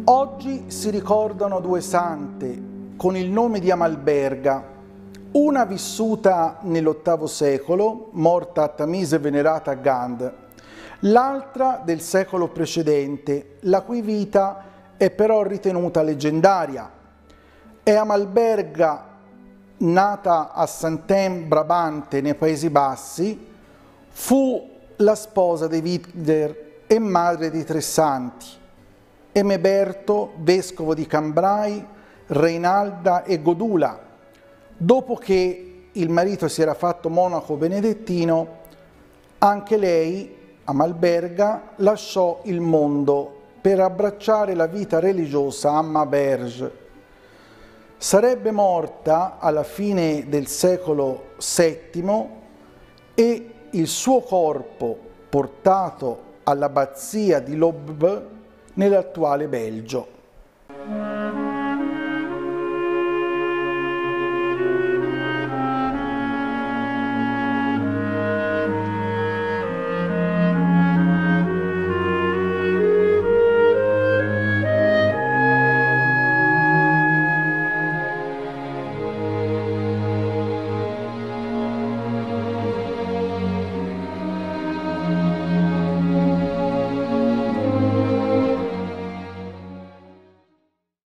Oggi si ricordano due sante con il nome di Amalberga, una vissuta nell'VIII secolo, morta a Tamise e venerata a Gand, l'altra del secolo precedente, la cui vita è però ritenuta leggendaria. È Amalberga, nata a Santem, Brabante, nei Paesi Bassi, fu la sposa di Witger e madre di tre santi: Emeberto, vescovo di Cambrai, Reinalda e Godula. Dopo che il marito si era fatto monaco benedettino, anche lei, Amalberga, lasciò il mondo per abbracciare la vita religiosa a Maberge. Sarebbe morta alla fine del secolo VII e il suo corpo portato all'abbazia di Lobbe nell'attuale Belgio.